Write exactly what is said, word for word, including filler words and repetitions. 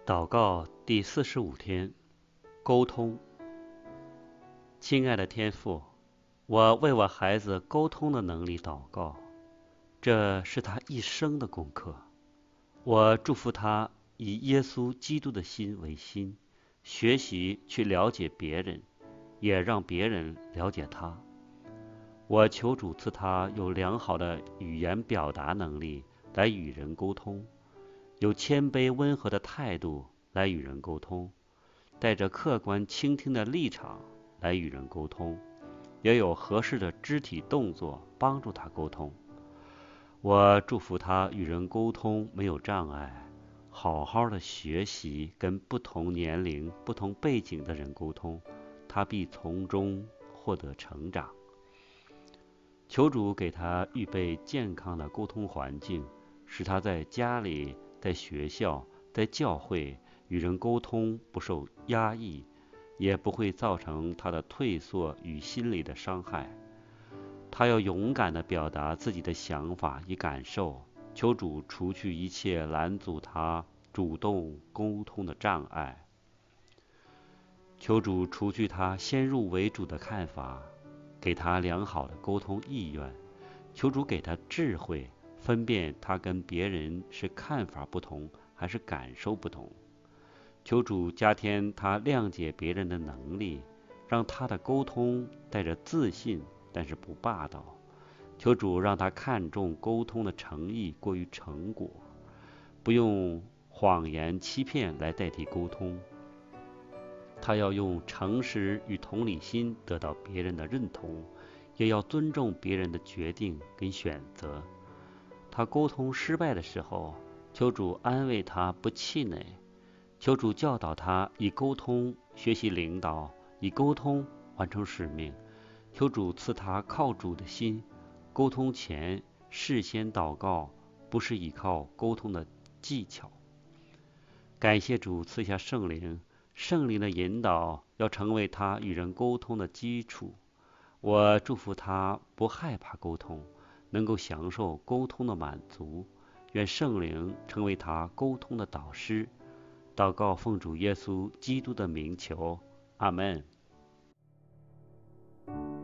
祷告第四十五天，沟通。亲爱的天父，我为我孩子沟通的能力祷告，这是他一生的功课。我祝福他以耶稣基督的心为心，学习去了解别人，也让别人了解他。我求主赐他有良好的语言表达能力来与人沟通，有谦卑温和的态度来与人沟通，带着客观倾听的立场来与人沟通，也有合适的肢体动作帮助他沟通。我祝福他与人沟通没有障碍，好好的学习跟不同年龄、不同背景的人沟通，他必从中获得成长。求主给他预备健康的沟通环境，使他在家里、在学校、在教会与人沟通不受压抑，也不会造成他的退缩与心理的伤害。他要勇敢地表达自己的想法与感受，求主除去一切拦阻他主动沟通的障碍。求主除去他先入为主的看法，给他良好的沟通意愿。求主给他智慧，分辨他跟别人是看法不同还是感受不同。求主加添他谅解别人的能力，让他的沟通带着自信，但是不霸道。求主让他看重沟通的诚意过于成果，不用谎言欺骗来代替沟通。他要用诚实与同理心得到别人的认同，也要尊重别人的决定跟选择。他沟通失败的时候，求主安慰他，不气馁。求主教导他以沟通学习领导，以沟通完成使命。求主赐他靠主的心，沟通前事先祷告，不是依靠沟通的技巧。感谢主赐下圣灵，圣灵的引导要成为他与人沟通的基础。我祝福他不害怕沟通，能够享受沟通的满足。愿圣灵成为他沟通的导师。祷告奉主耶稣基督的名求，阿们。